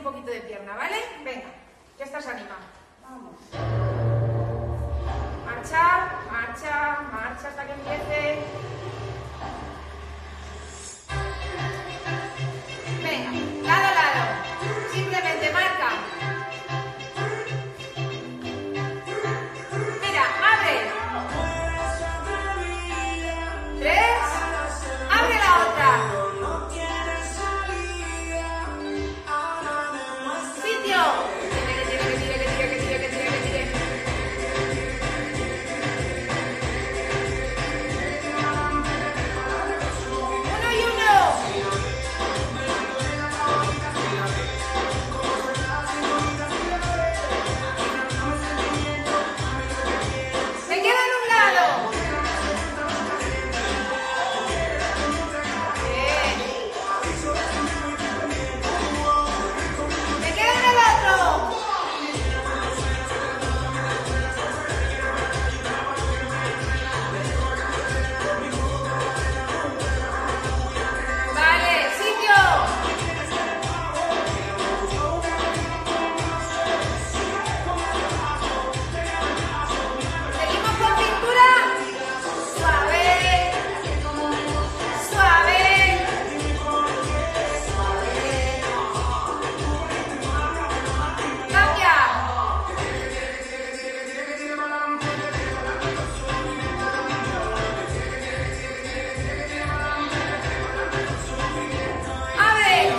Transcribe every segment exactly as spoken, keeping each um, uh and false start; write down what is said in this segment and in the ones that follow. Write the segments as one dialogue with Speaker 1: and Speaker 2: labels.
Speaker 1: poquito de pierna, ¿vale? Venga, ya estás animado. Vamos. Marcha, marcha, marcha hasta que empiece. Venga, lado a lado. Simplemente marca. Mira, abre. Tres. Abre la otra. Sitio. Que tire, que tire, que tire, que tire, que tire, que tire. Uno y uno. Se queda en un lado. Bien. Se queda en el otro. Vale, sitio. Seguimos con cintura. Suave. Suave. Cambia. Abre.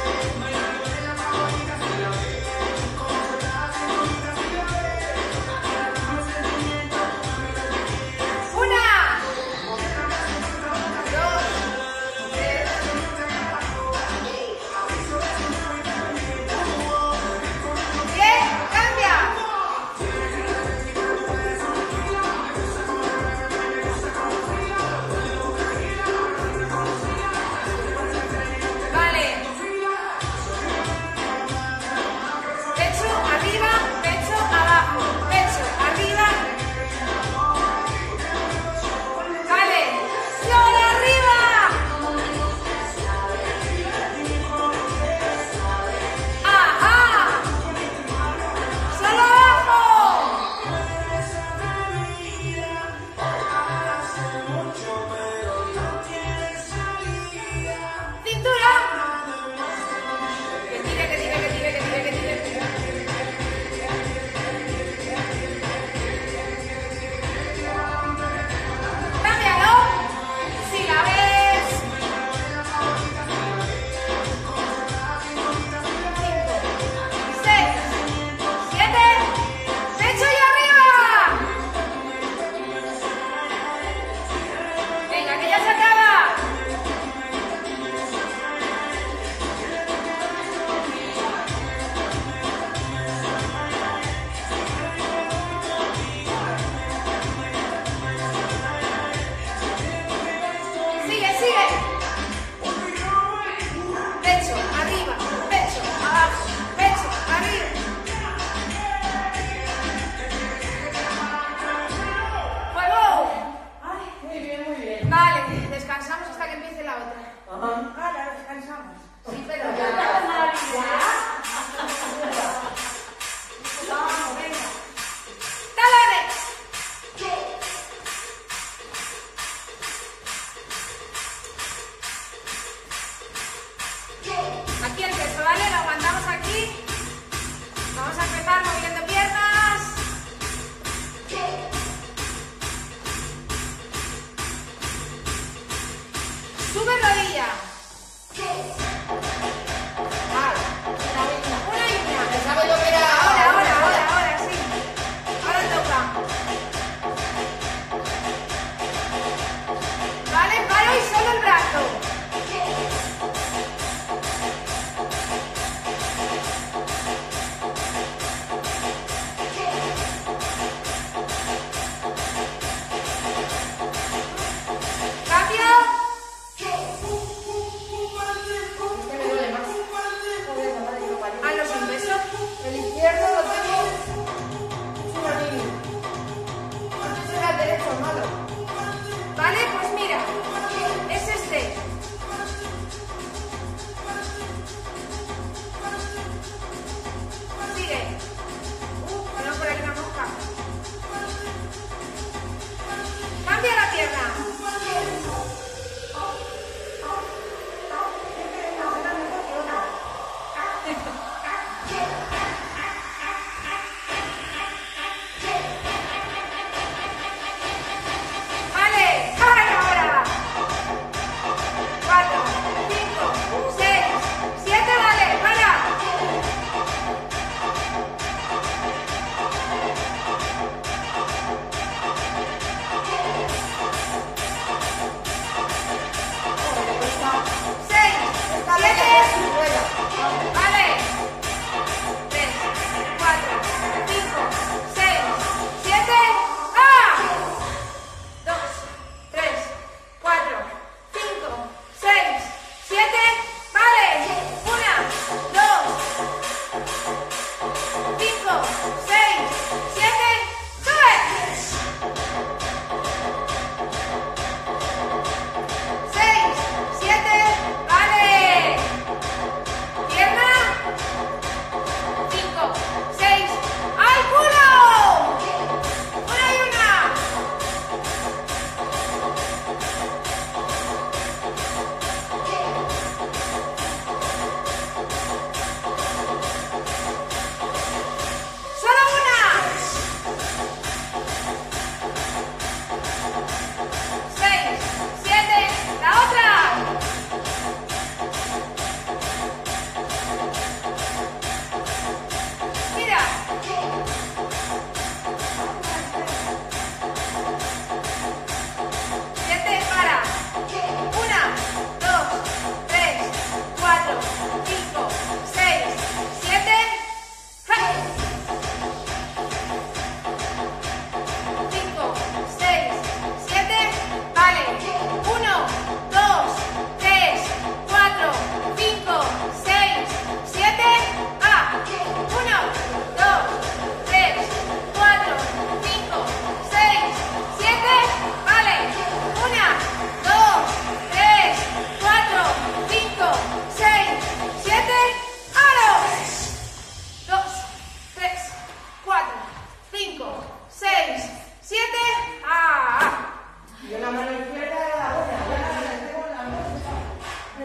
Speaker 1: Una. Dos. Tres. Bien, cambia. Vale. Pecho arriba, pecho abajo, pecho arriba. Vale. Solo arriba. Ajá. Solo abajo. Cintura. Que tire, que tire, que tire, que tire, que tire. Cámbialo. Si la ves. Cinco, seis, siete. Pecho y arriba. Venga, que ya se acaba. Sigue, sigue. Pecho, arriba, pecho, abajo, pecho, arriba. ¡Fuego!
Speaker 2: Ay, muy bien, muy bien.
Speaker 1: Vale, descansamos hasta que empiece la otra.
Speaker 2: Ahora descansamos.
Speaker 1: Sí, pero
Speaker 2: Ya.
Speaker 1: ya.
Speaker 2: Ya.
Speaker 1: Vamos, venga. ¡Talones! Aquí el peso, ¿vale? Lo aguantamos aquí. Vamos a empezar moviendo piernas. Sube rodilla. Vale. Una y una.
Speaker 2: Pensaba yo que era
Speaker 1: Ahora, ahora, ahora, ahora, sí. Ahora toca. Vale, paro y solo el brazo. Cambio.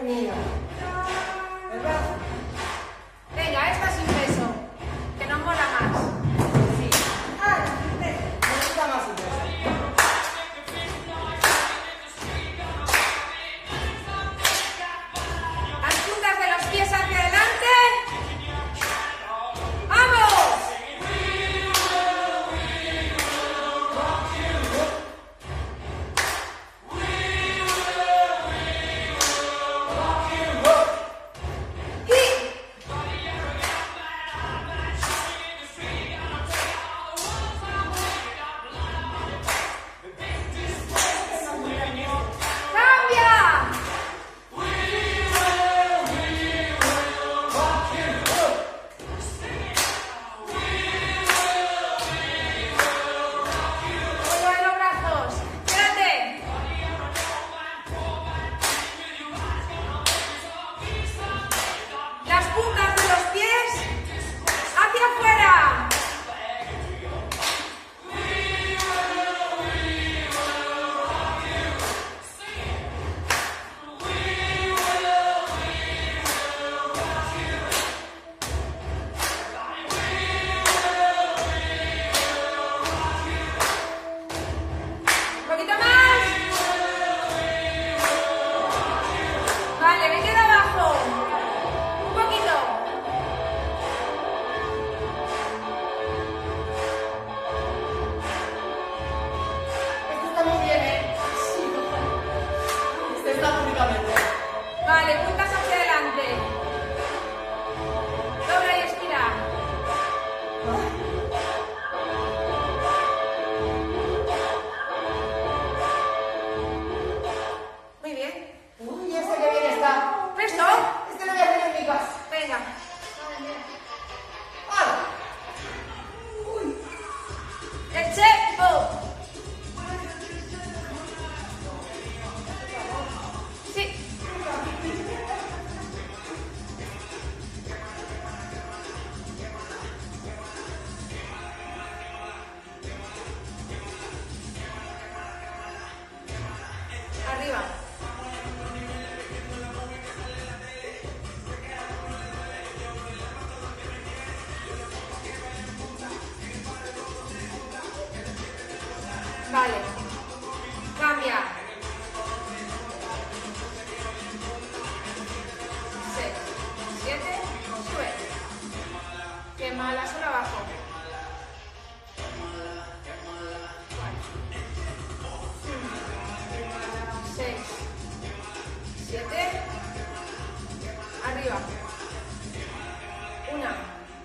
Speaker 2: mía. El brazo.
Speaker 1: Venga, esta sin peso, que nos mola más.
Speaker 2: Sí. Ah, me gusta más el brazo.
Speaker 1: Las puntas de los pies hacia adelante. ¡Vamos! Vale, puntas hacia adelante. Dobla y estira. Muy bien.
Speaker 2: Uy, ese que bien está.
Speaker 1: ¿Listo?
Speaker 2: Este lo voy a hacer en mi casa.
Speaker 1: Venga.
Speaker 2: ¡Hala!
Speaker 1: El chepo. Sí. Arriba. Vale. Cambia. Seis, siete, sube. Quema la sola abajo. Seis, siete, arriba. Una.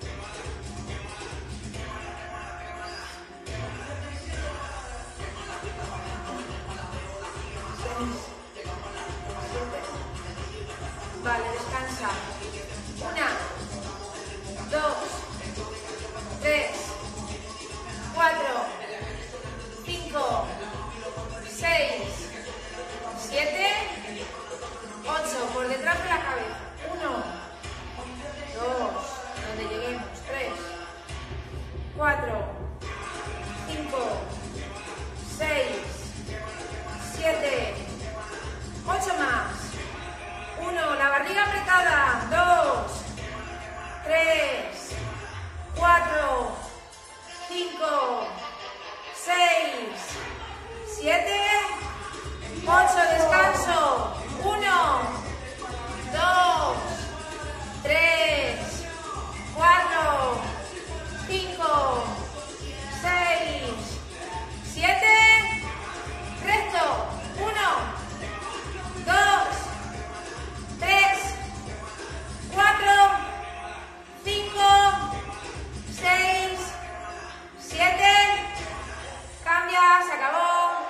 Speaker 1: Vale, descansa. Una, dos, tres, cuatro, cinco, seis, siete, ocho. Por detrás de la cabeza. Uno, dos, donde lleguemos. Tres, cuatro, cinco, seis, siete, ocho más. Uno, la barriga apretada. Dos, tres, cuatro, cinco, seis, siete, ocho. Descanso. Uno, dos, tres, cuatro, cinco, seis, siete. Recto. Uno, dos, tres, cuatro, cinco, seis, siete. Cambia, se acabó.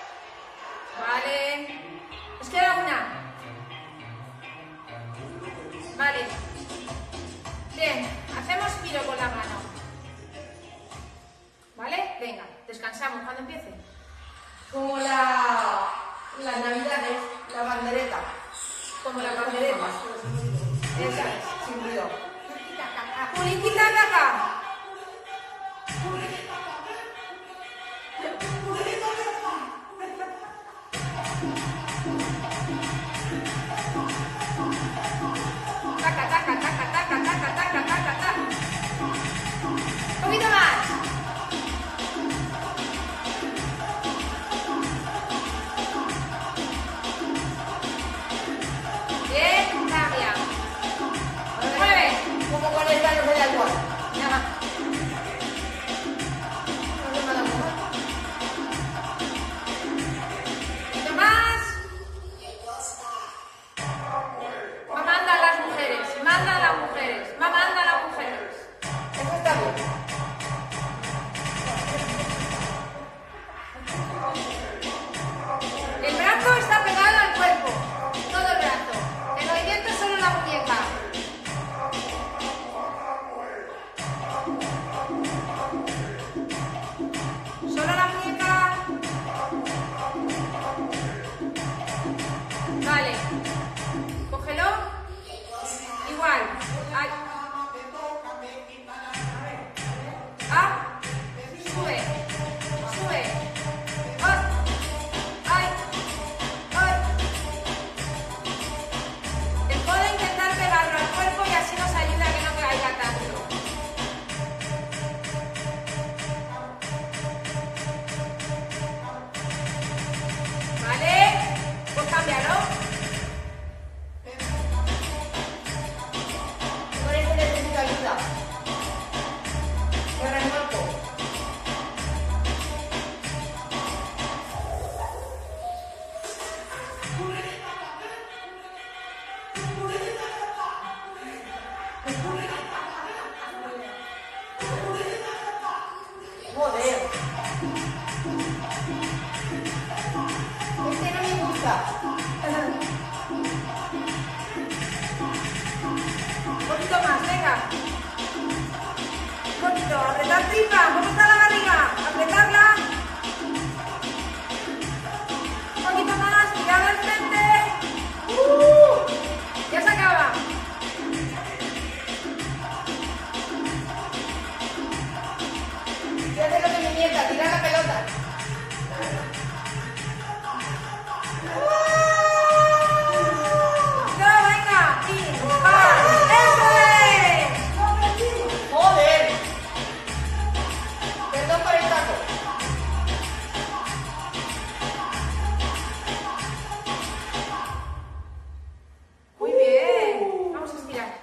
Speaker 1: Vale. Nos queda una. Vale. Bien, hacemos giro con la mano. ¿Vale? Venga, descansamos cuando empiece.
Speaker 2: Como la, las navidades, la bandereta.
Speaker 1: Como la bandereta.
Speaker 2: Esa es, sin ruido.
Speaker 1: Puliquita caca. tripa, ¿cómo está la barriga? Apretarla. Un poquito más, tirada al frente. Uh, ya se acaba.
Speaker 2: Fíjate lo que mi nieta, tira la pelota.
Speaker 1: No, venga, y va. ¡Eso es!
Speaker 2: Joder. Perdón por el taco.
Speaker 1: Muy bien. Vamos a estirar.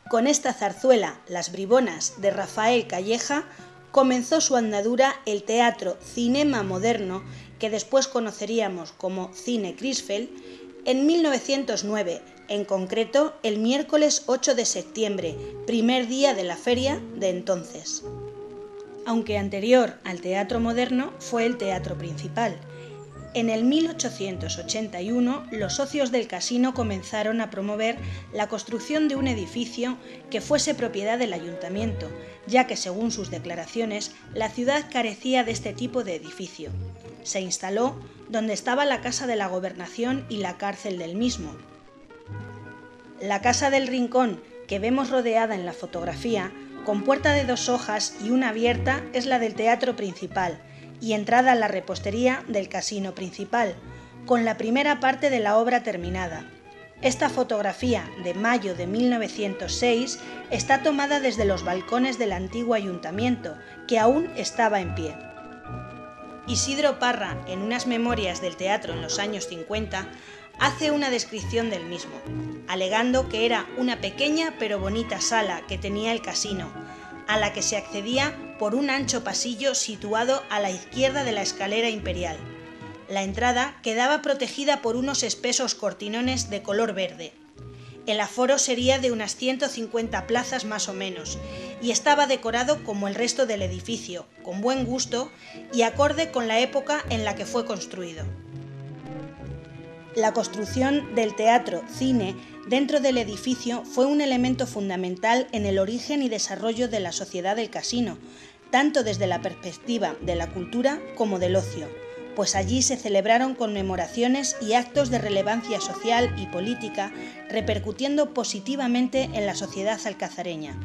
Speaker 3: Con esta zarzuela, Las Bribonas, de Rafael Calleja, comenzó su andadura el teatro Cinema Moderno, que después conoceríamos como Cine Crisfel, en mil novecientos nueve, en concreto el miércoles ocho de septiembre, primer día de la feria de entonces. Aunque anterior al teatro moderno fue el teatro principal. En el mil ochocientos ochenta y uno, los socios del casino comenzaron a promover la construcción de un edificio que fuese propiedad del ayuntamiento, ya que según sus declaraciones, la ciudad carecía de este tipo de edificio. Se instaló donde estaba la Casa de la Gobernación y la cárcel del mismo. La Casa del Rincón, que vemos rodeada en la fotografía, con puerta de dos hojas y una abierta, es la del teatro principal, y entrada a la repostería del casino principal, con la primera parte de la obra terminada. Esta fotografía, de mayo de mil novecientos seis, está tomada desde los balcones del antiguo ayuntamiento, que aún estaba en pie. Isidro Parra, en unas memorias del teatro en los años cincuenta, hace una descripción del mismo, alegando que era una pequeña pero bonita sala que tenía el casino, a la que se accedía por un ancho pasillo situado a la izquierda de la escalera imperial. La entrada quedaba protegida por unos espesos cortinones de color verde. El aforo sería de unas ciento cincuenta plazas más o menos, y estaba decorado como el resto del edificio, con buen gusto y acorde con la época en la que fue construido. La construcción del teatro-cine dentro del edificio fue un elemento fundamental en el origen y desarrollo de la sociedad del casino, tanto desde la perspectiva de la cultura como del ocio, pues allí se celebraron conmemoraciones y actos de relevancia social y política, repercutiendo positivamente en la sociedad alcazareña.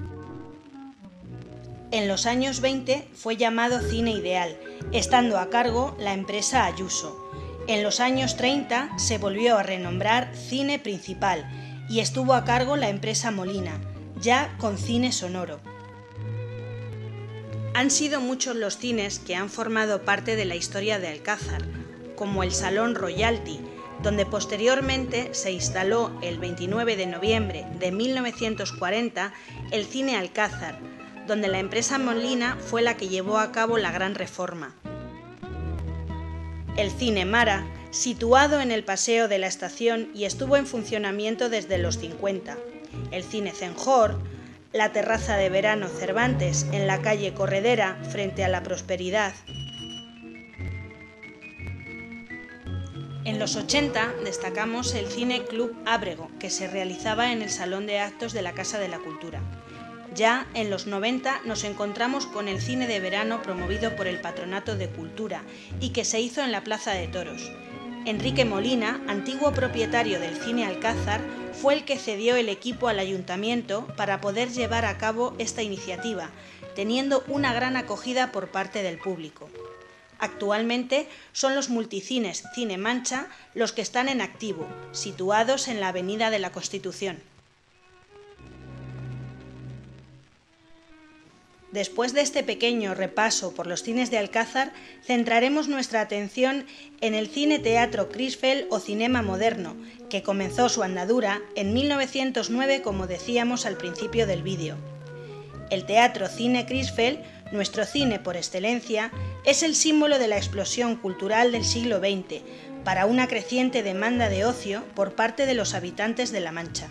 Speaker 3: En los años veinte fue llamado Cine Ideal, estando a cargo la empresa Ayuso. En los años treinta se volvió a renombrar Cine Principal y estuvo a cargo la empresa Molina, ya con cine sonoro. Han sido muchos los cines que han formado parte de la historia de Alcázar, como el Salón Royalty, donde posteriormente se instaló el veintinueve de noviembre de mil novecientos cuarenta el Cine Alcázar, donde la empresa Molina fue la que llevó a cabo la gran reforma. El Cine Mara, situado en el Paseo de la Estación y estuvo en funcionamiento desde los cincuenta. El Cine Cenjor, la Terraza de Verano Cervantes en la calle Corredera frente a la Prosperidad. En los ochenta destacamos el Cine Club Ábrego, que se realizaba en el Salón de Actos de la Casa de la Cultura. Ya en los noventa nos encontramos con el cine de verano promovido por el Patronato de Cultura y que se hizo en la Plaza de Toros. Enrique Molina, antiguo propietario del Cine Alcázar, fue el que cedió el equipo al ayuntamiento para poder llevar a cabo esta iniciativa, teniendo una gran acogida por parte del público. Actualmente son los multicines Cine Mancha los que están en activo, situados en la Avenida de la Constitución. Después de este pequeño repaso por los cines de Alcázar, centraremos nuestra atención en el Cine Teatro Crisfel o Cinema Moderno, que comenzó su andadura en mil novecientos nueve, como decíamos al principio del vídeo. El Teatro Cine Crisfel, nuestro cine por excelencia, es el símbolo de la explosión cultural del siglo veinte, para una creciente demanda de ocio por parte de los habitantes de La Mancha.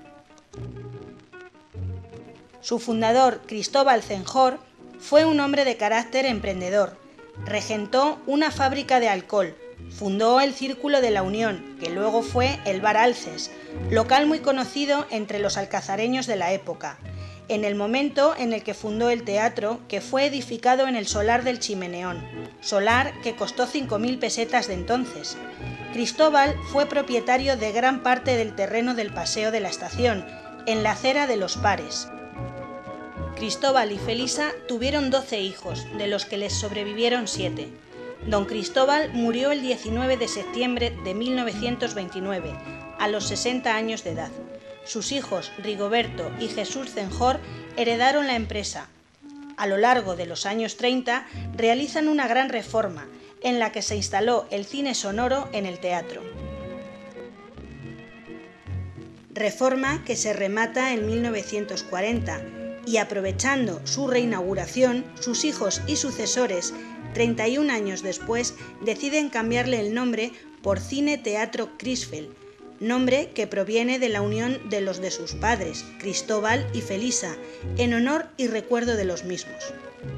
Speaker 3: Su fundador, Cristóbal Cenjor, fue un hombre de carácter emprendedor. Regentó una fábrica de alcohol, fundó el Círculo de la Unión, que luego fue el Bar Alces, local muy conocido entre los alcazareños de la época, en el momento en el que fundó el teatro, que fue edificado en el solar del Chimeneón, solar que costó cinco mil pesetas de entonces. Cristóbal fue propietario de gran parte del terreno del Paseo de la Estación, en la acera de los Pares. Cristóbal y Felisa tuvieron doce hijos, de los que les sobrevivieron siete. Don Cristóbal murió el diecinueve de septiembre de mil novecientos veintinueve, a los sesenta años de edad. Sus hijos, Rigoberto y Jesús Cenjor, heredaron la empresa. A lo largo de los años treinta realizan una gran reforma, en la que se instaló el cine sonoro en el teatro. reforma que se remata en mil novecientos cuarenta y, aprovechando su reinauguración, sus hijos y sucesores, treinta y un años después, deciden cambiarle el nombre por Cine Teatro Crisfel, nombre que proviene de la unión de los de sus padres, Cristóbal y Felisa, en honor y recuerdo de los mismos.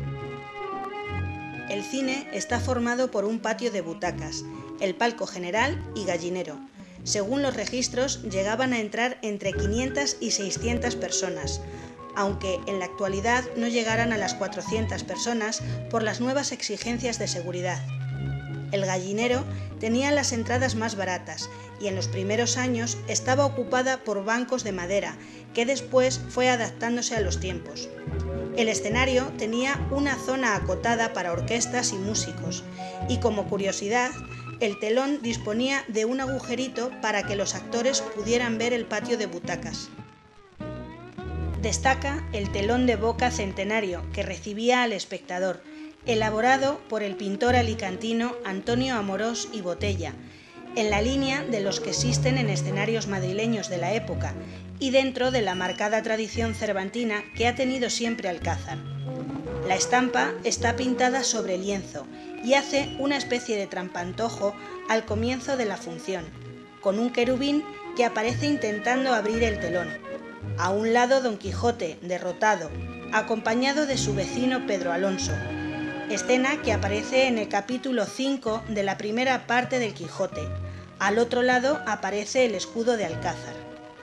Speaker 3: El cine está formado por un patio de butacas, el palco general y gallinero. Según los registros, llegaban a entrar entre quinientas y seiscientas personas, aunque en la actualidad no llegaran a las cuatrocientas personas por las nuevas exigencias de seguridad. El gallinero tenía las entradas más baratas y en los primeros años estaba ocupada por bancos de madera, que después fue adaptándose a los tiempos. El escenario tenía una zona acotada para orquestas y músicos, y como curiosidad, el telón disponía de un agujerito para que los actores pudieran ver el patio de butacas. Destaca el telón de boca centenario que recibía al espectador, elaborado por el pintor alicantino Antonio Amorós y Botella, en la línea de los que existen en escenarios madrileños de la época y dentro de la marcada tradición cervantina que ha tenido siempre Alcázar. La estampa está pintada sobre lienzo y hace una especie de trampantojo al comienzo de la función, con un querubín que aparece intentando abrir el telón. A un lado Don Quijote, derrotado, acompañado de su vecino Pedro Alonso, escena que aparece en el capítulo cinco de la primera parte del Quijote. Al otro lado aparece el escudo de Alcázar.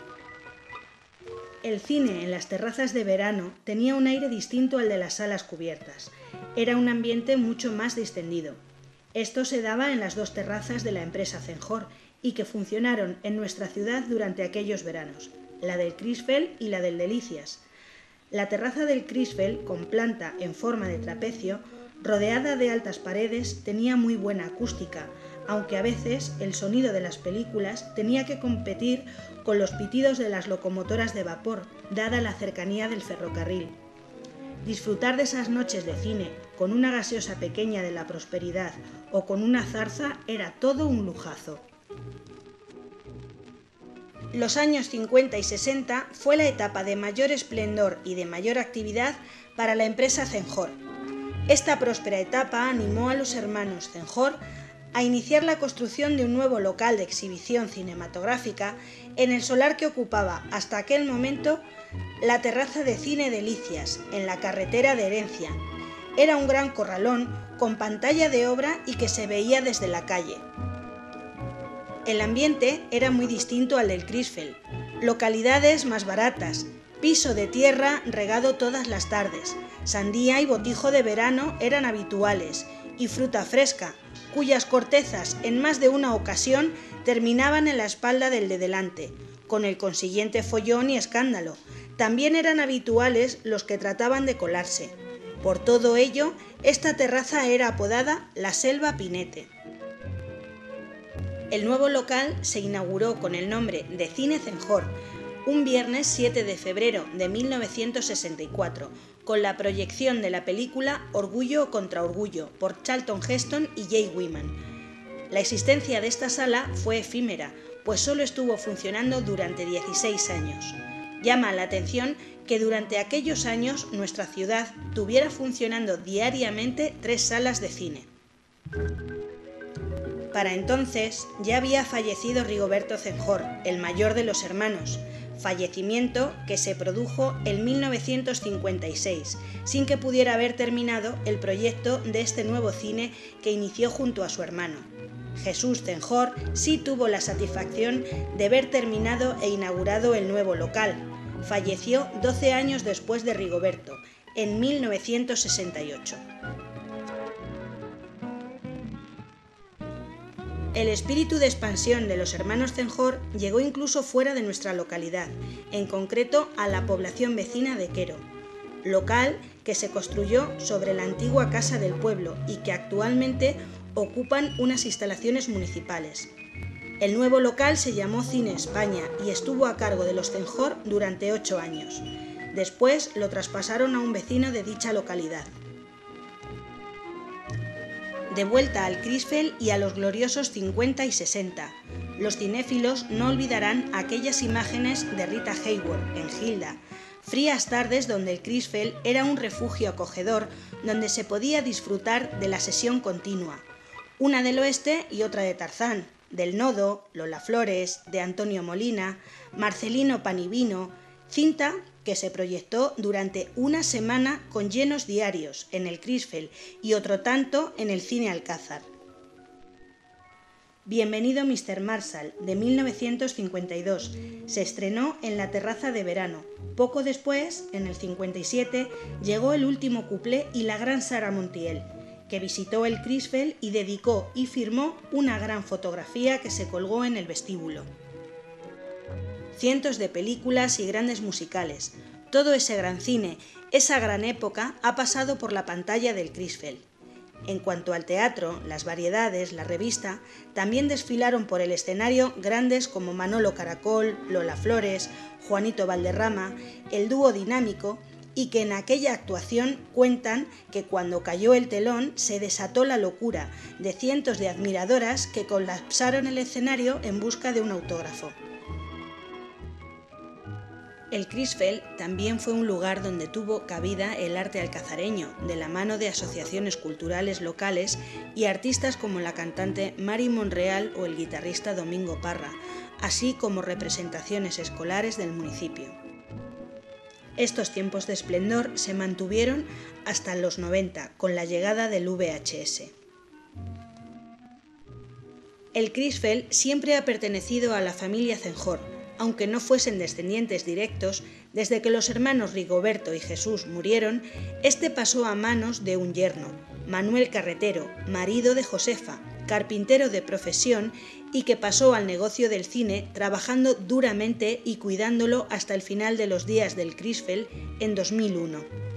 Speaker 3: El cine en las terrazas de verano tenía un aire distinto al de las salas cubiertas. Era un ambiente mucho más distendido. Esto se daba en las dos terrazas de la empresa Cenjor y que funcionaron en nuestra ciudad durante aquellos veranos, la del Crisfel y la del Delicias. La terraza del Crisfel, con planta en forma de trapecio, rodeada de altas paredes, tenía muy buena acústica, aunque a veces el sonido de las películas tenía que competir con los pitidos de las locomotoras de vapor, dada la cercanía del ferrocarril. Disfrutar de esas noches de cine con una gaseosa pequeña de la Prosperidad o con una zarza era todo un lujazo. Los años cincuenta y sesenta fue la etapa de mayor esplendor y de mayor actividad para la empresa Cenjor. Esta próspera etapa animó a los hermanos Cenjor a iniciar la construcción de un nuevo local de exhibición cinematográfica en el solar que ocupaba hasta aquel momento la terraza de Cine Delicias, en la carretera de Herencia. Era un gran corralón con pantalla de obra y que se veía desde la calle. El ambiente era muy distinto al del Crisfel. Localidades más baratas, piso de tierra regado todas las tardes, sandía y botijo de verano eran habituales, y fruta fresca, cuyas cortezas en más de una ocasión terminaban en la espalda del de delante, con el consiguiente follón y escándalo. También eran habituales los que trataban de colarse. Por todo ello, esta terraza era apodada la Selva Pinete. El nuevo local se inauguró con el nombre de Cine Cenjor, un viernes siete de febrero de mil novecientos sesenta y cuatro, con la proyección de la película Orgullo contra Orgullo por Charlton Heston y Jay Wyman. La existencia de esta sala fue efímera, pues solo estuvo funcionando durante dieciséis años. Llama la atención que durante aquellos años nuestra ciudad tuviera funcionando diariamente tres salas de cine. Para entonces ya había fallecido Rigoberto Cenjor, el mayor de los hermanos, fallecimiento que se produjo en mil novecientos cincuenta y seis, sin que pudiera haber terminado el proyecto de este nuevo cine que inició junto a su hermano. Jesús Cenjor sí tuvo la satisfacción de ver terminado e inaugurado el nuevo local. Falleció doce años después de Rigoberto, en mil novecientos sesenta y ocho. El espíritu de expansión de los hermanos Cenjor llegó incluso fuera de nuestra localidad, en concreto a la población vecina de Quero, local que se construyó sobre la antigua Casa del Pueblo y que actualmente ocupan unas instalaciones municipales. El nuevo local se llamó Cine España y estuvo a cargo de los Cenjor durante ocho años. Después lo traspasaron a un vecino de dicha localidad. De vuelta al Crisfel y a los gloriosos cincuenta y sesenta. Los cinéfilos no olvidarán aquellas imágenes de Rita Hayworth en Hilda, frías tardes donde el Christfeld era un refugio acogedor donde se podía disfrutar de la sesión continua, una del oeste y otra de Tarzán, del Nodo, Lola Flores, de Antonio Molina, Marcelino Panivino, cinta que se proyectó durante una semana con llenos diarios en el Christfeld y otro tanto en el Cine Alcázar. Bienvenido mister Marshall, de mil novecientos cincuenta y dos, se estrenó en la terraza de verano. Poco después, en el cincuenta y siete, llegó El último cuplé y la gran Sara Montiel, que visitó el Christfeld y dedicó y firmó una gran fotografía que se colgó en el vestíbulo. Cientos de películas y grandes musicales, todo ese gran cine, esa gran época ha pasado por la pantalla del Christfeld. En cuanto al teatro, las variedades, la revista, también desfilaron por el escenario grandes como Manolo Caracol, Lola Flores, Juanito Valderrama, el dúo dinámico, y que en aquella actuación cuentan que cuando cayó el telón se desató la locura de cientos de admiradoras que colapsaron el escenario en busca de un autógrafo. El Christfeld también fue un lugar donde tuvo cabida el arte alcazareño, de la mano de asociaciones culturales locales y artistas como la cantante Mari Monreal o el guitarrista Domingo Parra, así como representaciones escolares del municipio. Estos tiempos de esplendor se mantuvieron hasta los noventa, con la llegada del V H S. El Christfeld siempre ha pertenecido a la familia Cenjor, aunque no fuesen descendientes directos. Desde que los hermanos Rigoberto y Jesús murieron, este pasó a manos de un yerno, Manuel Carretero, marido de Josefa, carpintero de profesión y que pasó al negocio del cine trabajando duramente y cuidándolo hasta el final de los días del Christfeld en dos mil uno.